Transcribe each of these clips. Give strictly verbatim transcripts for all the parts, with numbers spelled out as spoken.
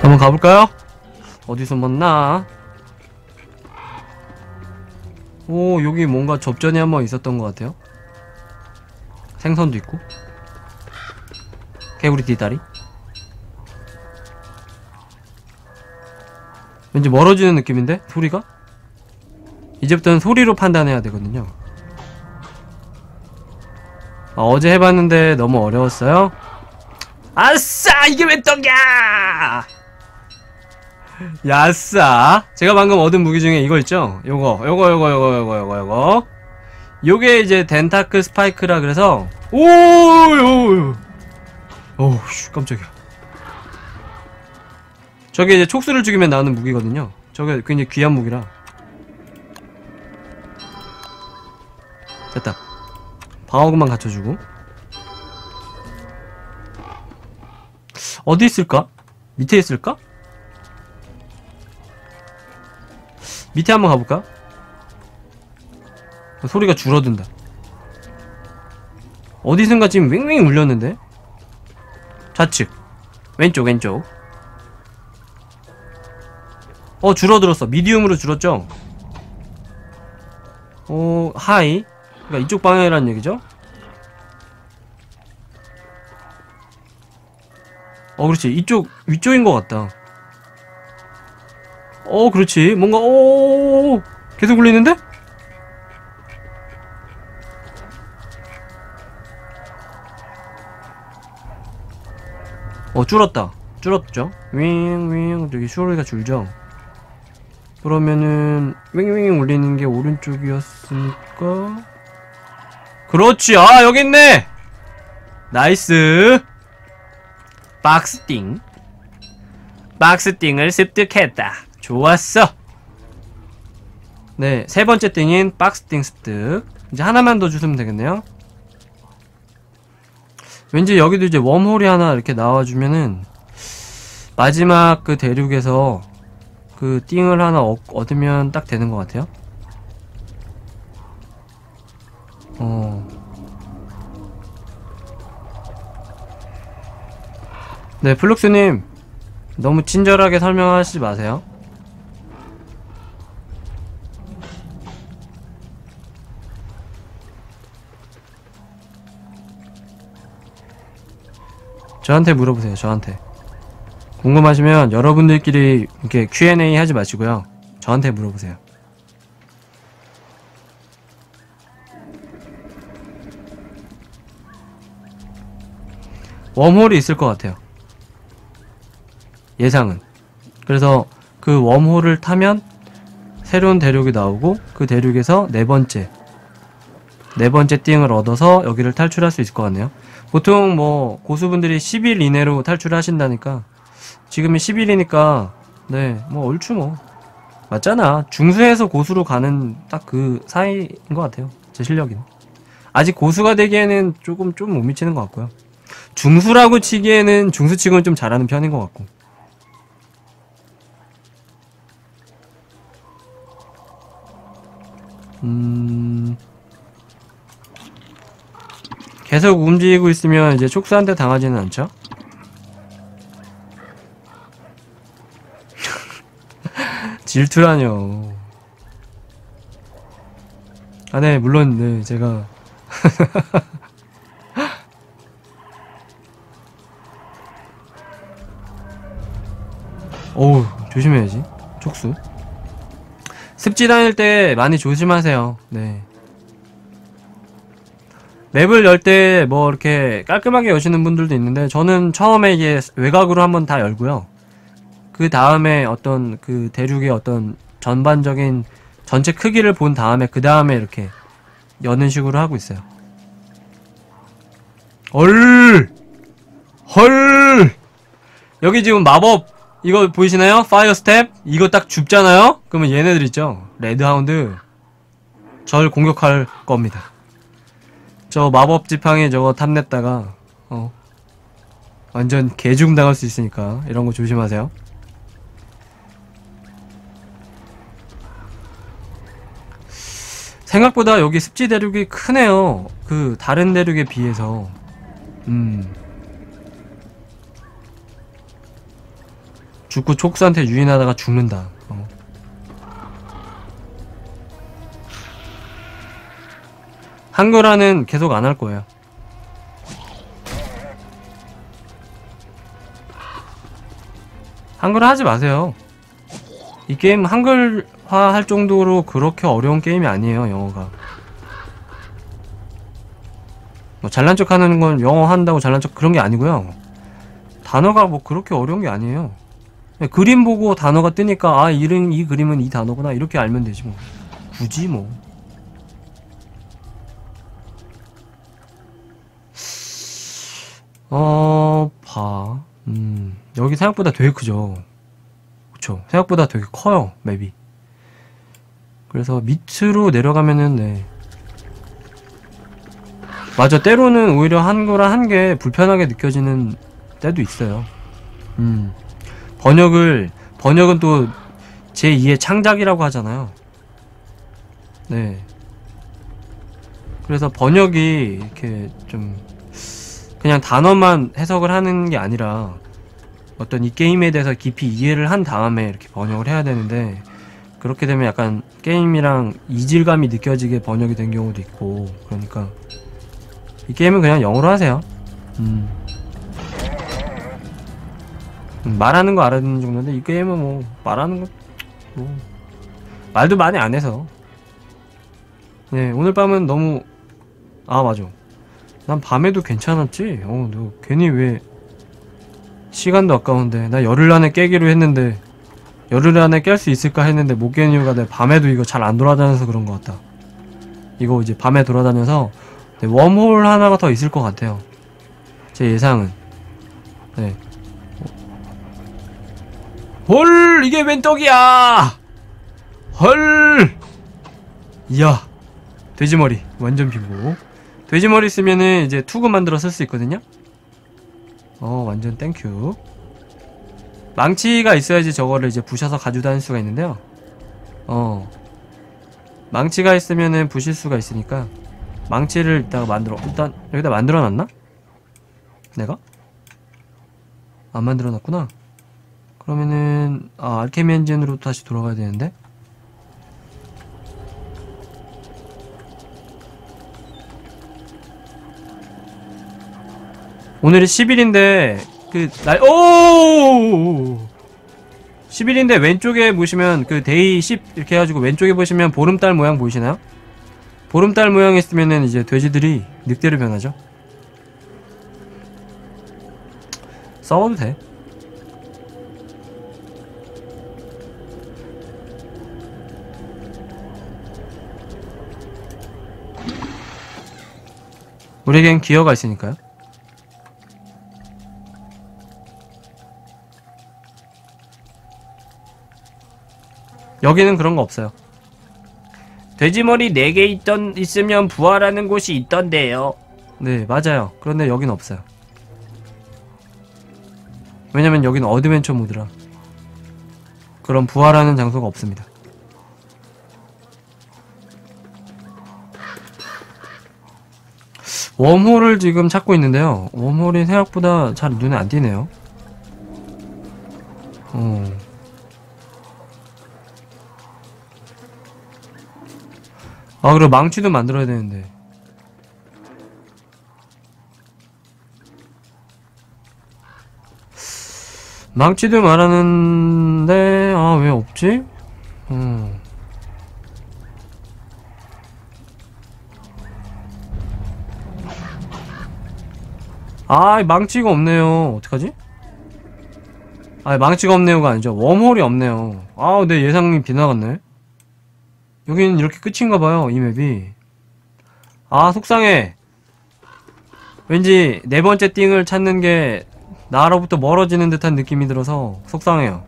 한번 가볼까요? 어디 숨었나? 오, 여기 뭔가 접전이 한번 있었던 것 같아요. 생선도 있고 개구리 뒷다리. 왠지 멀어지는 느낌인데? 소리가? 이제부터는 소리로 판단해야 되거든요. 아, 어제 해봤는데 너무 어려웠어요? 아싸! 이게 왜 떡이야! 야싸! 제가 방금 얻은 무기 중에 이거 있죠? 요거 요거 요거 요거 요거 요거 요거 요게 이제 덴타크 스파이크라 그래서 오요 오우 깜짝이야. 저게 이제 촉수를 죽이면 나오는 무기거든요. 저게 굉장히 귀한 무기라. 됐다. 방어구만 갖춰주고. 어디 있을까? 밑에 있을까? 밑에 한번 가볼까? 소리가 줄어든다. 어디선가 지금 왱왱 울렸는데? 좌측 왼쪽 왼쪽. 어 줄어들었어. 미디움으로 줄었죠? 어 하이. 그러니까 이쪽 방향이라는 얘기죠? 어 그렇지. 이쪽 위쪽인 것 같다. 어 그렇지. 뭔가 오 계속 울리는데? 어 줄었다. 줄었죠? 윙윙 되게 소리가 줄죠? 그러면은 윙윙 울리는 게 오른쪽이었으니까 그렇지. 아 여기 있네. 나이스. 박스띵 박스띵을 습득했다. 좋았어. 네 세번째 띵인 박스띵 습득. 이제 하나만 더 주시면 되겠네요. 왠지 여기도 이제 웜홀이 하나 이렇게 나와주면은 마지막 그 대륙에서 그 띵을 하나 얻, 얻으면 딱 되는 것 같아요. 어. 네, 플룩스님 너무 친절하게 설명하시지 마세요. 저한테 물어보세요. 저한테 궁금하시면 여러분들끼리 이렇게 큐 앤 에이 하지 마시고요. 저한테 물어보세요. 웜홀이 있을 것 같아요. 예상은. 그래서 그 웜홀을 타면 새로운 대륙이 나오고 그 대륙에서 네 번째 네 번째 띵을 얻어서 여기를 탈출할 수 있을 것 같네요. 보통 뭐 고수분들이 십 일 이내로 탈출을 하신다니까 지금이 십 일이니까 네 뭐 얼추 뭐 맞잖아. 중수에서 고수로 가는 딱 그 사이인 것 같아요. 제 실력이는. 아직 고수가 되기에는 조금 좀 못 미치는 것 같고요. 중수라고 치기에는 중수치고는 좀 잘하는 편인 것 같고. 음... 계속 움직이고 있으면 이제 촉수한테 당하지는 않죠? 질투라뇨. 아, 네, 물론, 네, 제가. 어우, 조심해야지. 촉수. 습지 다닐 때 많이 조심하세요. 네. 맵을 열 때 뭐 이렇게 깔끔하게 여시는 분들도 있는데 저는 처음에 이게 외곽으로 한번 다 열고요. 그 다음에 어떤 그 대륙의 어떤 전반적인 전체 크기를 본 다음에 그 다음에 이렇게 여는 식으로 하고 있어요. 헐! 헐! 여기 지금 마법 이거 보이시나요? 파이어 스텝? 이거 딱 줍잖아요? 그러면 얘네들 있죠? 레드하운드 절 공격할 겁니다. 저 마법 지팡이 저거 탐냈다가 어 완전 개죽음 당할 수 있으니까 이런 거 조심하세요. 생각보다 여기 습지 대륙이 크네요. 그 다른 대륙에 비해서. 음 죽고 촉수한테 유인하다가 죽는다. 어. 한글화는 계속 안 할 거예요. 한글화 하지 마세요. 이 게임 한글화 할 정도로 그렇게 어려운 게임이 아니에요, 영어가. 뭐 잘난 척 하는 건 영어 한다고 잘난 척 그런 게 아니고요. 단어가 뭐 그렇게 어려운 게 아니에요. 그림 보고 단어가 뜨니까 아, 이름, 이 그림은 이 단어구나 이렇게 알면 되지 뭐. 굳이 뭐. 어... 봐... 음... 여기 생각보다 되게 크죠. 그쵸. 생각보다 되게 커요, 맵이. 그래서 밑으로 내려가면은 네. 맞아, 때로는 오히려 한글화 한 게 불편하게 느껴지는 때도 있어요. 음. 번역을, 번역은 또 제이의 창작이라고 하잖아요. 네. 그래서 번역이 이렇게 좀 그냥 단어만 해석을 하는 게 아니라 어떤 이 게임에 대해서 깊이 이해를 한 다음에 이렇게 번역을 해야 되는데, 그렇게 되면 약간 게임이랑 이질감이 느껴지게 번역이 된 경우도 있고, 그러니까 이 게임은 그냥 영어로 하세요. 음. 음, 말하는 거 알아듣는 정도인데 이 게임은 뭐 말하는 거 뭐 말도 많이 안 해서. 네, 오늘 밤은 너무 아 맞아. 난 밤에도 괜찮았지. 어, 너 괜히 왜 시간도 아까운데 나 열흘 안에 깨기로 했는데 열흘 안에 깰 수 있을까 했는데 못 깨는 이유가 내가 밤에도 이거 잘 안 돌아다녀서 그런 것 같다. 이거 이제 밤에 돌아다녀서 네, 웜홀 하나가 더 있을 것 같아요. 제 예상은. 네. 헐, 이게 웬 떡이야! 헐! 이야, 돼지머리 완전 빙고. 돼지머리 쓰면은 이제 투구 만들어 쓸 수 있거든요. 어, 완전 땡큐. 망치가 있어야지 저거를 이제 부셔서 가지고 다닐 수가 있는데요. 어, 망치가 있으면은 부실 수가 있으니까 망치를 이따가 만들어. 일단 여기다 만들어놨나? 내가? 안 만들어놨구나. 그러면은 아, 알케미 엔진으로 다시 돌아가야 되는데. 오늘이 십 일인데 그 날 오 십 일인데 왼쪽에 보시면 그 데이 십 이렇게 해가지고 왼쪽에 보시면 보름달 모양 보이시나요? 보름달 모양이 있으면은 이제 돼지들이 늑대로 변하죠. 싸워도 돼. 우리에겐 기어가 있으니까요. 여기는 그런 거 없어요. 돼지머리 네 개 있던, 있으면 부활하는 곳이 있던데요. 네, 맞아요. 그런데 여기는 없어요. 왜냐면 여기는 어드벤처 모드라 그런 부활하는 장소가 없습니다. 웜홀을 지금 찾고 있는데요. 웜홀이 생각보다 잘 눈에 안 띄네요. 어. 아, 그리고 망치도 만들어야 되는데. 망치도 말하는데, 아, 왜 없지? 음. 아, 망치가 없네요. 어떡하지? 아, 망치가 없네요가 아니죠. 웜홀이 없네요. 아, 내 예상이 빗나갔네. 여기는 이렇게 끝인가봐요, 이 맵이. 아, 속상해. 왠지 네 번째 띵을 찾는 게 나로부터 멀어지는 듯한 느낌이 들어서 속상해요.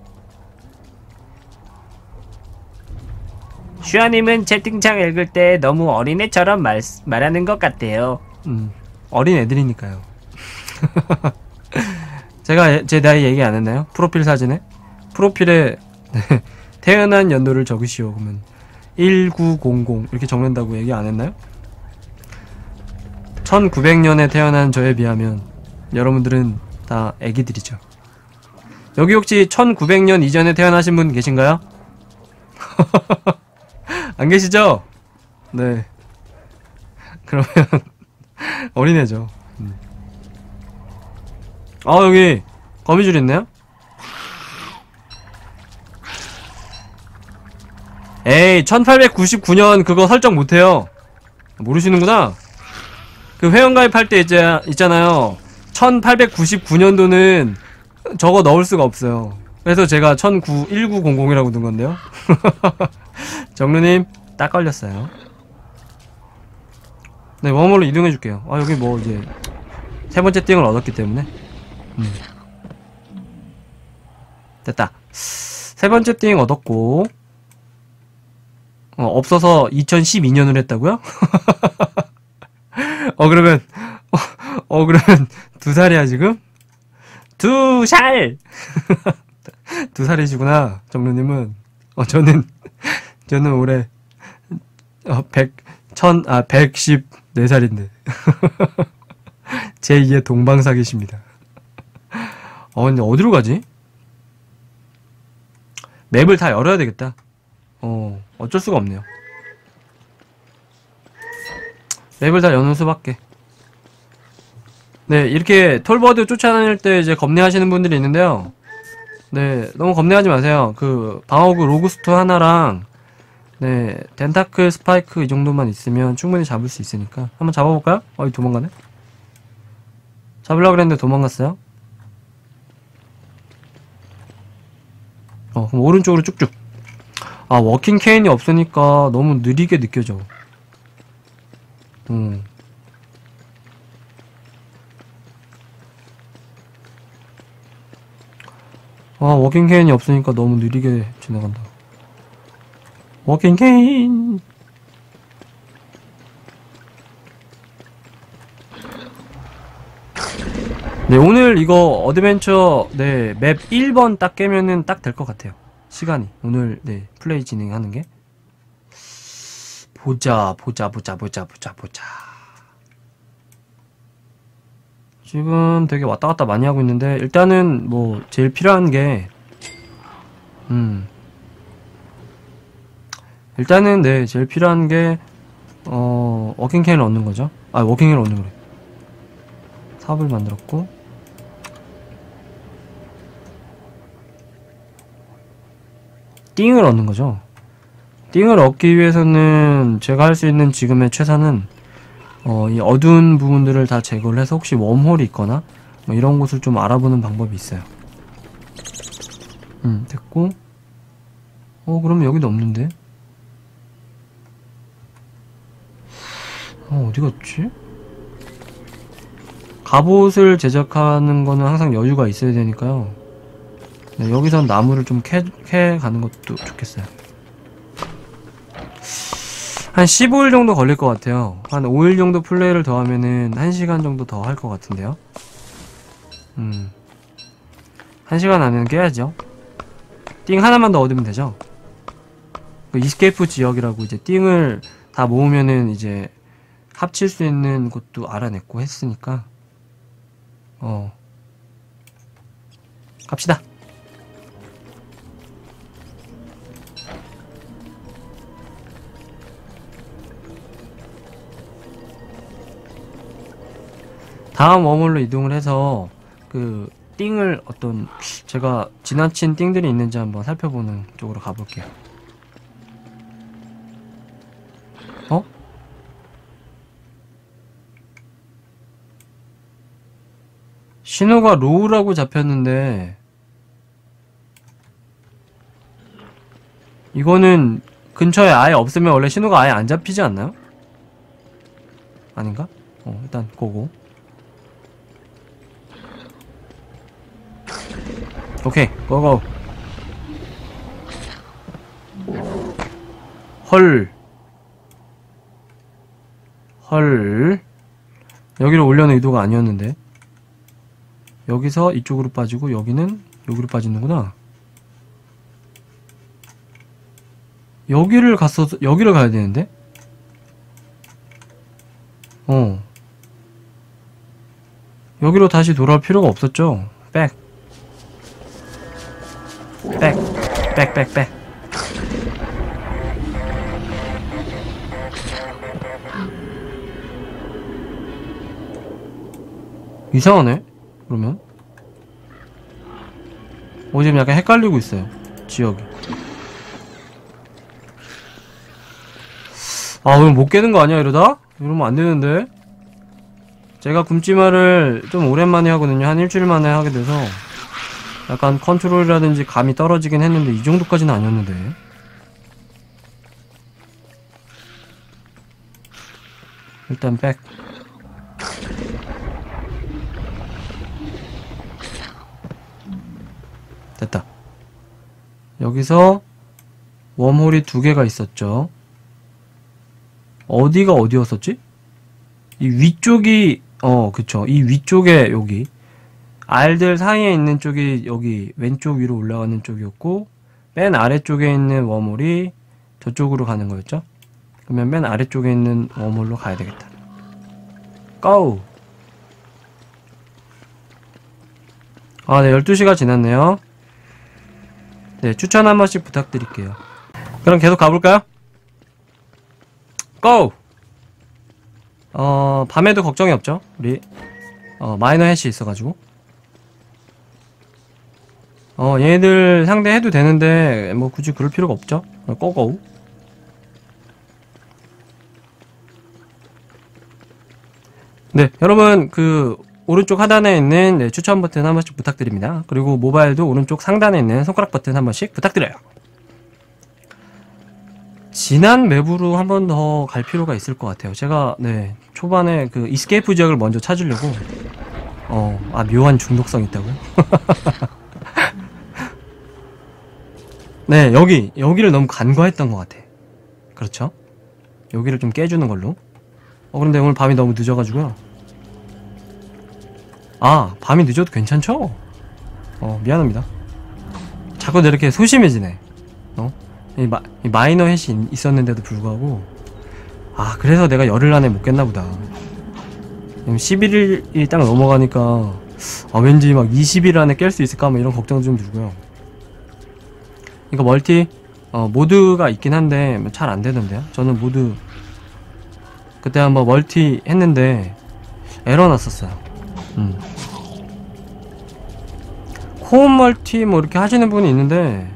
슈아님은 채팅창 읽을 때 너무 어린애처럼 말, 말하는 것 같아요. 음, 어린 애들이니까요. 제가 제 나이 얘기 안 했나요? 프로필 사진에? 프로필에 태어난 연도를 적으시오. 그러면 천구백십 이렇게 적는다고 얘기 안 했나요? 천구백 년에 태어난 저에 비하면 여러분들은 다 애기들이죠. 여기 혹시 천구백 년 이전에 태어나신 분 계신가요? 안 계시죠? 네. 그러면 어린애죠. 음. 아, 여기 거미줄 있네요? 에이, 천팔백구십구 년 그거 설정 못해요. 모르시는구나. 그 회원가입할 때 이제 있잖아요. 천팔백구십구 년도는 저거 넣을 수가 없어요. 그래서 제가 천구백십이라고 둔 건데요. 정루님 딱 걸렸어요. 네, 웜홀로 이동해 줄게요. 아, 여기 뭐 이제 세 번째 띵을 얻었기 때문에. 음. 됐다. 세 번째 띵 얻었고, 어, 없어서 이천십이 년으로 했다고요? 어, 그러면, 어, 어, 그러면 두 살이야, 지금? 두 살! 두 살이시구나, 정루님은. 어, 저는, 저는 올해, 어, 백, 천, 아, 백십네 살인데. 제이의 동방사기십니다. 어, 근데 어디로 가지? 맵을 다 열어야 되겠다. 어, 어쩔 수가 없네요. 맵을 다 여는 수밖에. 네, 이렇게 톨버드 쫓아다닐 때 이제 겁내하시는 분들이 있는데요. 네, 너무 겁내하지 마세요. 그, 방어구 로그스트 하나랑, 네, 덴타클 스파이크 이 정도만 있으면 충분히 잡을 수 있으니까. 한번 잡아볼까요? 어이, 도망가네? 잡으려고 그랬는데 도망갔어요? 어, 그럼 오른쪽으로 쭉쭉. 아, 워킹 케인이 없으니까 너무 느리게 느껴져. 음. 아, 워킹 케인이 없으니까 너무 느리게 지나간다. 워킹 케인! 네, 오늘 이거 어드벤처, 네, 맵 일 번 딱 깨면은 딱 될 것 같아요. 시간이. 오늘, 네, 플레이 진행하는 게. 보자, 보자, 보자, 보자, 보자, 보자. 지금 되게 왔다 갔다 많이 하고 있는데, 일단은 뭐, 제일 필요한 게, 음. 일단은, 네, 제일 필요한 게, 어, 워킹 캔을 얻는 거죠. 아, 워킹 캔을 얻는 거래. 삽을 만들었고, 띵을 얻는 거죠. 띵을 얻기 위해서는 제가 할 수 있는 지금의 최선은 어, 이 어두운 부분들을 다 제거를 해서 혹시 웜홀이 있거나 뭐 이런 곳을 좀 알아보는 방법이 있어요. 음, 됐고. 어, 그러면 여기도 없는데? 어, 어디 갔지? 갑옷을 제작하는 거는 항상 여유가 있어야 되니까요. 네, 여기선 나무를 좀 캐, 캐 가는 것도 좋겠어요. 한 십오 일 정도 걸릴 것 같아요. 한 오 일 정도 플레이를 더 하면은 한 시간 정도 더 할 것 같은데요. 음. 한 시간 안에는 깨야죠. 띵 하나만 더 얻으면 되죠. 그 이스케이프 지역이라고 이제 띵을 다 모으면은 이제 합칠 수 있는 곳도 알아냈고 했으니까. 어. 갑시다. 다음 웜홀로 이동을 해서 그 띵을 어떤 제가 지나친 띵들이 있는지 한번 살펴보는 쪽으로 가볼게요. 어? 신호가 로우라고 잡혔는데 이거는 근처에 아예 없으면 원래 신호가 아예 안 잡히지 않나요? 아닌가? 어, 일단 고고. 오케이, 고고. 헐. 헐. 여기로 올려는 의도가 아니었는데. 여기서 이쪽으로 빠지고 여기는 여기로 빠지는구나. 여기를 갔어, 여기를 가야 되는데? 어. 여기로 다시 돌아올 필요가 없었죠. 백. 백, 백, 백, 백. 이상하네? 그러면? 어, 지금 약간 헷갈리고 있어요. 지역이. 아, 오늘 못 깨는 거 아니야, 이러다? 이러면 안 되는데? 제가 굶지마를 좀 오랜만에 하거든요. 한 일주일 만에 하게 돼서. 약간 컨트롤이라든지 감이 떨어지긴 했는데, 이 정도까지는 아니었는데. 일단 백. 됐다. 여기서 웜홀이 두 개가 있었죠. 어디가 어디였었지? 이 위쪽이 어 그쵸, 이 위쪽에 여기 알들 사이에 있는 쪽이 여기 왼쪽 위로 올라가는 쪽이었고, 맨 아래쪽에 있는 웜홀이 저쪽으로 가는 거였죠. 그러면 맨 아래쪽에 있는 웜홀로 가야 되겠다. 고! 아, 네, 열두 시가 지났네요. 네, 추천 한 번씩 부탁드릴게요. 그럼 계속 가볼까요? 고! 어, 밤에도 걱정이 없죠? 우리, 어, 마이너 해시 있어가지고. 어, 얘네들 상대해도 되는데, 뭐, 굳이 그럴 필요가 없죠? 고고. 네, 여러분, 그, 오른쪽 하단에 있는 네, 추천 버튼 한 번씩 부탁드립니다. 그리고 모바일도 오른쪽 상단에 있는 손가락 버튼 한 번씩 부탁드려요. 지난 맵으로 한 번 더 갈 필요가 있을 것 같아요. 제가 네 초반에 그 이스케이프 지역을 먼저 찾으려고 어, 아 묘한 중독성 있다고요? 네, 여기 여기를 너무 간과했던 것 같아. 그렇죠? 여기를 좀 깨주는 걸로. 어, 그런데 오늘 밤이 너무 늦어가지고요. 아, 밤이 늦어도 괜찮죠? 어, 미안합니다. 자꾸 이렇게 소심해지네. 어? 이, 마, 이 마이너 햇이 있었는데도 불구하고. 아, 그래서 내가 열흘 안에 못 깼나보다. 십일 일이 딱 넘어가니까 아, 왠지 막 이십 일 안에 깰 수 있을까 뭐 이런 걱정도 좀 들고요. 이거 멀티 어, 모드가 있긴 한데 잘 안되던데요. 저는 모드 그때 한번 멀티 했는데 에러 났었어요. 음. 코업 멀티 뭐 이렇게 하시는 분이 있는데,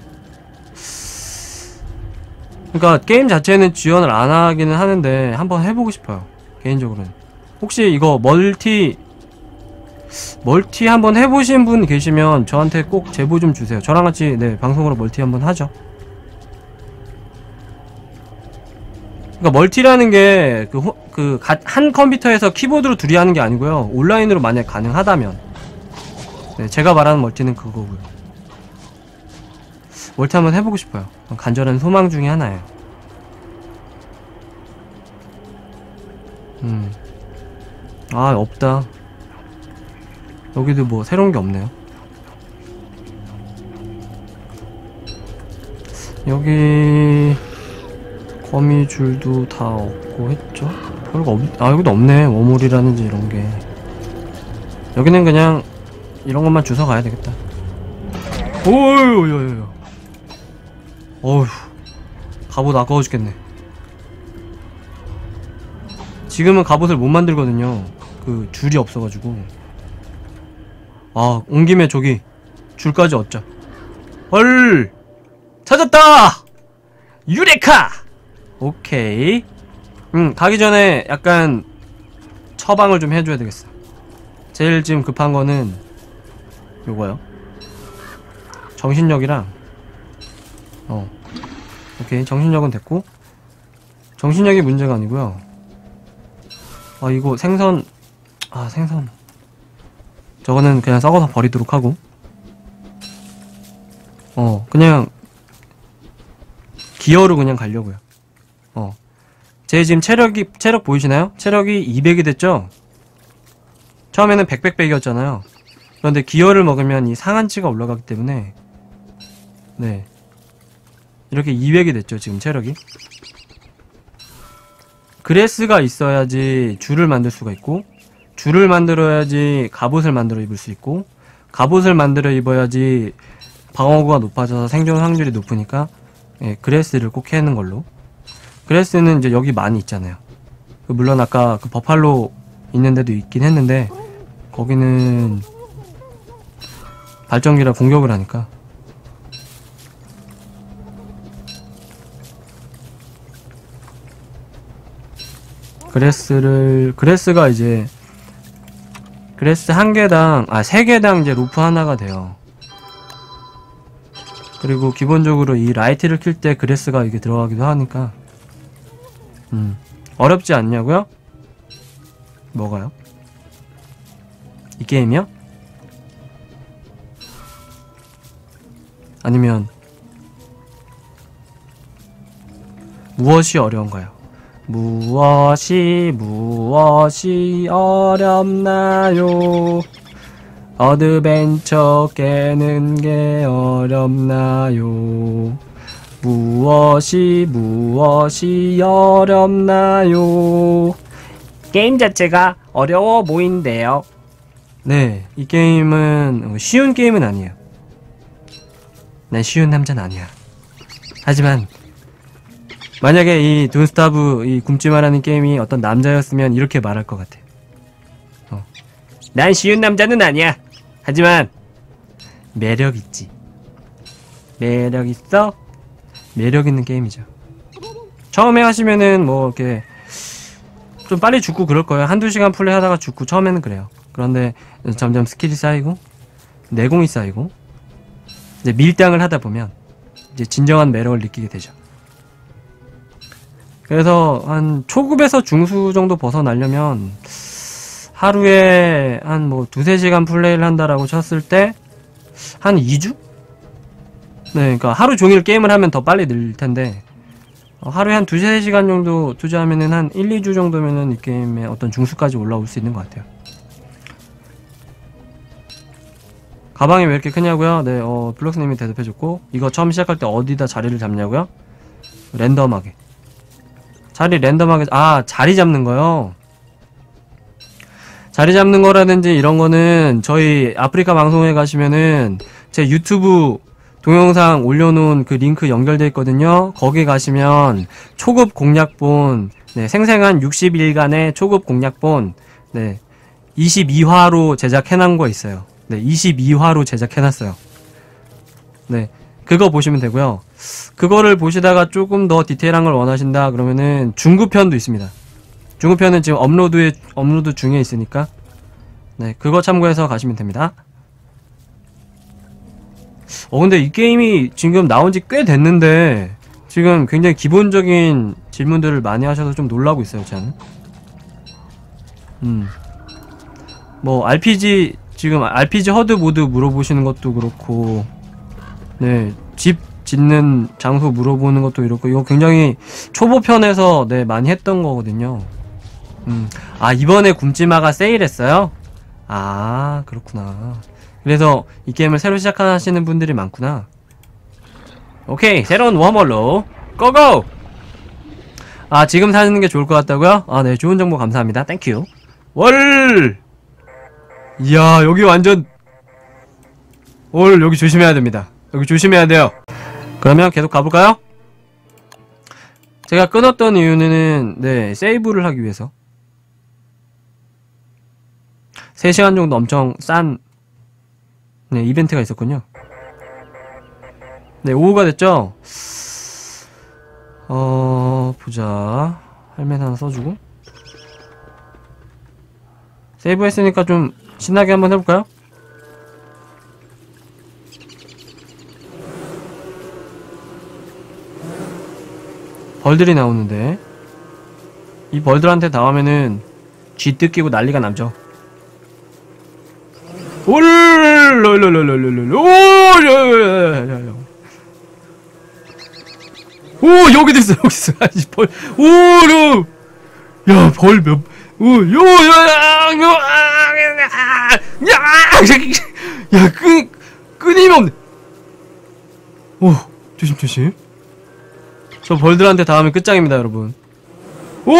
그러니까 게임 자체는 지원을 안 하기는 하는데 한번 해보고 싶어요, 개인적으로는. 혹시 이거 멀티 멀티 한번 해보신 분 계시면 저한테 꼭 제보 좀 주세요. 저랑 같이 네 방송으로 멀티 한번 하죠. 그러니까 멀티라는 게 그 그 한 컴퓨터에서 키보드로 둘이 하는 게 아니고요. 온라인으로 만약 가능하다면. 네, 제가 말하는 멀티는 그거고요. 멀티 한번 해보고 싶어요. 간절한 소망 중에 하나예요. 음. 아, 없다. 여기도 뭐 새로운 게 없네요. 여기 거미줄도 다 없고 했죠? 별거 없, 아, 여기도 없네. 워몰이라는지 이런 게. 여기는 그냥 이런 것만 주워 가야 되겠다. 오유, 요요요. 어휴, 갑옷 아까워 죽겠네. 지금은 갑옷을 못 만들거든요. 그 줄이 없어가지고. 아, 온 김에 저기 줄까지 얻자. 헐, 찾았다. 유레카. 오케이. 음, 가기 전에 약간 처방을 좀 해줘야 되겠어. 제일 지금 급한 거는 요거요. 정신력이랑 어 오케이, 정신력은 됐고, 정신력이 문제가 아니고요. 아, 이거 생선, 아 생선 저거는 그냥 썩어서 버리도록 하고, 어 그냥 기어로 그냥 가려고요. 어 제 지금 체력이, 체력 보이시나요? 체력이 이백이 됐죠? 처음에는 백백백이었잖아요. 그런데 기어를 먹으면 이 상한치가 올라가기 때문에 네 이렇게 이백이 됐죠, 지금 체력이. 그레스가 있어야지 줄을 만들 수가 있고, 줄을 만들어야지 갑옷을 만들어 입을 수 있고, 갑옷을 만들어 입어야지 방어구가 높아져서 생존 확률이 높으니까 예, 그레스를 꼭 캐는 걸로. 그레스는 이제 여기 많이 있잖아요. 그 물론 아까 그 버팔로 있는 데도 있긴 했는데 거기는 발전기라 공격을 하니까. 그레스를 그레스가 이제 그레스 한 개당 아 세 개당 이제 루프 하나가 돼요. 그리고 기본적으로 이 라이트를 킬 때 그레스가 이게 들어가기도 하니까 음 어렵지 않냐고요? 뭐가요? 이 게임이요? 아니면 무엇이 어려운가요? 무엇이 무엇이 어렵나요? 어드벤처 깨는 게 어렵나요? 무엇이 무엇이 어렵나요? 게임 자체가 어려워 보이는데요. 네, 이 게임은 쉬운 게임은 아니에요. 난 쉬운 남자는 아니야. 하지만 만약에 이 돈스타브 이 굶지 말라는 게임이 어떤 남자였으면 이렇게 말할 것 같아. 어. 난 쉬운 남자는 아니야. 하지만 매력 있지. 매력 있어? 매력 있는 게임이죠. 처음에 하시면은 뭐 이렇게 좀 빨리 죽고 그럴 거예요. 한두 시간 플레이 하다가 죽고 처음에는 그래요. 그런데 점점 스킬이 쌓이고 내공이 쌓이고 이제 밀당을 하다 보면 이제 진정한 매력을 느끼게 되죠. 그래서 한 초급에서 중수 정도 벗어나려면 하루에 한 뭐 두세 시간 플레이를 한다라고 쳤을 때 한 이 주? 네, 그러니까 하루 종일 게임을 하면 더 빨리 늘 텐데 어, 하루에 한 두세 시간 정도 투자하면은 한 일, 이 주 정도면은 이 게임의 어떤 중수까지 올라올 수 있는 것 같아요. 가방이 왜 이렇게 크냐고요? 네, 어, 블록스님이 대답해줬고 이거 처음 시작할 때 어디다 자리를 잡냐고요? 랜덤하게. 자리 랜덤하게, 아, 자리 잡는 거요? 자리 잡는 거라든지 이런 거는 저희 아프리카 방송에 가시면은 제 유튜브 동영상 올려놓은 그 링크 연결돼 있거든요. 거기 가시면 초급 공략본, 네, 생생한 육십 일간의 초급 공략본, 네, 이십이 화로 제작해놓은 거 있어요. 네, 이십이 화로 제작해놨어요. 네, 그거 보시면 되고요. 그거를 보시다가 조금 더 디테일한 걸 원하신다 그러면은 중급편도 있습니다. 중급편은 지금 업로드에 업로드 중에 있으니까 네, 그거 참고해서 가시면 됩니다. 어 근데 이 게임이 지금 나온 지 꽤 됐는데 지금 굉장히 기본적인 질문들을 많이 하셔서 좀 놀라고 있어요, 저는. 음. 뭐 알피지 지금 알피지 허드 모드 물어보시는 것도 그렇고 네, 집 짓는 장소 물어보는 것도 이렇고 이거 굉장히 초보편에서 네, 많이 했던 거거든요. 음. 아, 이번에 굶지마가 세일했어요? 아, 그렇구나. 그래서 이 게임을 새로 시작하시는 분들이 많구나. 오케이, 새로운 웜월로 고고! 아, 지금 사는 게 좋을 것 같다고요? 아, 네, 좋은 정보 감사합니다. 땡큐. 월! 이야, 여기 완전 올 여기 조심해야 됩니다. 여기 조심해야 돼요. 그러면 계속 가볼까요? 제가 끊었던 이유는 네, 세이브를 하기 위해서 세 시간 정도 엄청 싼 네, 이벤트가 있었군요. 네, 오후가 됐죠? 어... 보자... 헬멧 하나 써주고 세이브 했으니까 좀 신나게 한번 해볼까요? 벌들이 나오는데 이 벌들한테 닿으면은 쥐 뜯기고 난리가 나죠. 오, 여기도 있어, 여기 있어. 아니, 벌, 오, 야, 야, 벌 몇, 오, 요, 야, 요, 야, 야, 끈, 끊임없네. 오, 조심, 조심. 저 벌들한테 닿으면 끝장입니다, 여러분. 오,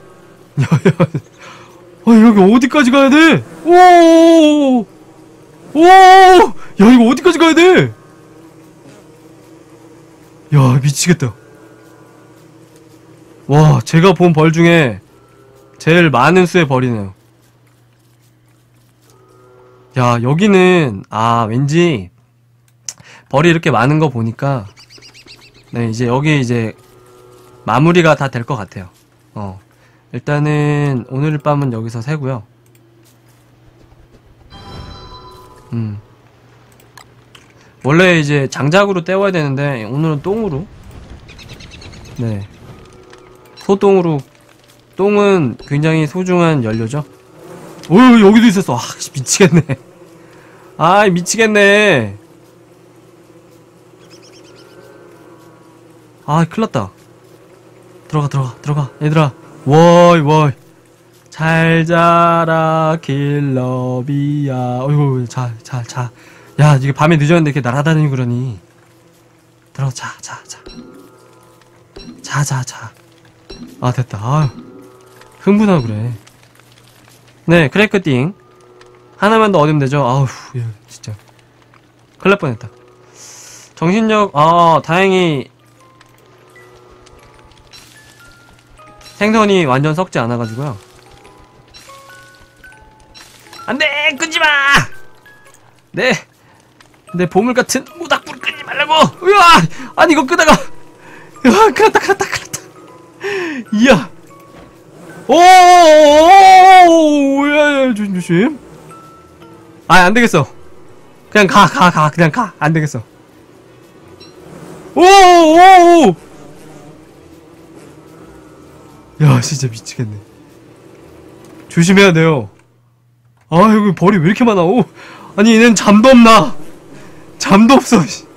야, 야, 아, 여기 어디까지 가야 돼? 오, 오! 야, 이거 어디까지 가야 돼? 야, 미치겠다. 와, 제가 본 벌 중에 제일 많은 수의 벌이네요. 야, 여기는, 아, 왠지, 벌이 이렇게 많은 거 보니까, 네, 이제 여기 이제, 마무리가 다 될 것 같아요. 어. 일단은, 오늘 밤은 여기서 새고요. 음. 원래 이제 장작으로 때워야 되는데, 오늘은 똥으로. 네. 소똥으로. 똥은 굉장히 소중한 연료죠. 오, 여기도 있었어. 아, 미치겠네. 아, 미치겠네. 아, 큰일났다. 들어가, 들어가, 들어가. 얘들아. 워이, 워이. 잘 자라, 킬러비야. 어이구, 자, 자, 자. 야, 이게 밤에 늦었는데 이렇게 날아다니고 그러니. 들어가, 자, 자, 자. 자, 자, 자. 아, 됐다. 아유. 흥분하고 그래. 네, 크래커띵. 하나만 더 얻으면 되죠? 아우, 예, 진짜. 큰일 날 뻔했다. 정신력, 아, 다행히 생선이 완전 썩지 않아가지고요. 안돼, 끄지 마. 네, 내 보물 같은 모닥불 끄지 말라고. 으아, 아니 이거 끄다가, 으아, 큰일났다, 큰일났다, 큰일났다. 이야, 오, 야, 조심, 조심. 아, 안 되겠어. 그냥 가, 가, 가, 그냥 가. 안 되겠어. 오, 오, 오. 야, 진짜 미치겠네. 조심해야 돼요. 아, 여기 벌이 왜 이렇게 많아? 오, 아니 얘는 잠도 없나? 잠도 없어.